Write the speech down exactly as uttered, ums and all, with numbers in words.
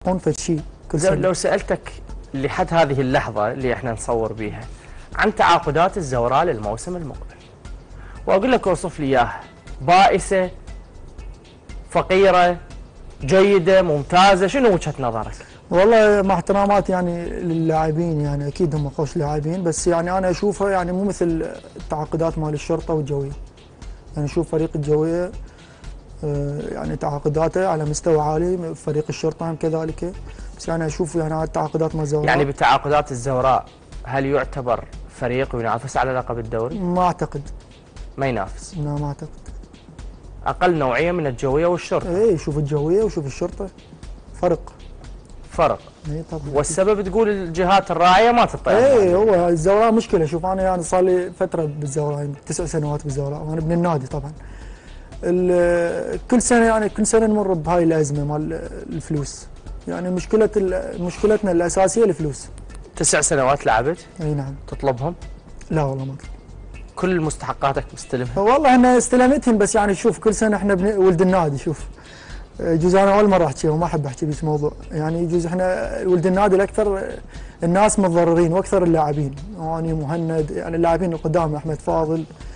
يحققون فد شيء كل زين، سنه. لو سالتك لحد هذه اللحظه اللي احنا نصور بيها عن تعاقدات الزوراء للموسم المقبل، واقول لك اوصف لي اياها، بائسه، فقيره، جيده، ممتازه، شنو وجهه نظرك؟ والله مع احتراماتي يعني للاعبين، يعني اكيد هم خوش لاعبين، بس يعني انا اشوفها يعني مو مثل التعاقدات مال الشرطه والجويه. يعني اشوف فريق الجويه آه، يعني تعاقداته على مستوى عالي، فريق الشرطه هم كذلك، بس يعني اشوف يعني على التعاقدات مال الزوراء. يعني بتعاقدات الزوراء هل يعتبر فريق ينافس على لقب الدوري؟ ما اعتقد. ما ينافس. لا ما اعتقد. اقل نوعيه من الجويه والشرطه. اي شوف الجويه وشوف الشرطه، فرق. فرق. اي طبعا. والسبب تقول الجهات الراعيه ما تطيع. اي هو الزوراء مشكله. شوف انا يعني صار لي فتره بالزوراء، يعني تسع سنوات بالزوراء، وانا ابن النادي طبعا. كل سنه يعني كل سنه نمر بهاي الازمه مال الفلوس. يعني مشكله مشكلتنا الاساسيه الفلوس. تسع سنوات لعبت؟ اي نعم. تطلبهم؟ لا والله ما أطلب. كل مستحقاتك مستلمها؟ والله انا استلمتهم، بس يعني شوف كل سنه احنا ولد النادي. شوف يجوز انا اول مره احكي وما احب احكي بهذا الموضوع، يعني يجوز احنا ولد النادي الاكثر الناس متضررين واكثر اللاعبين، يعني مهند، يعني اللاعبين القدام احمد فاضل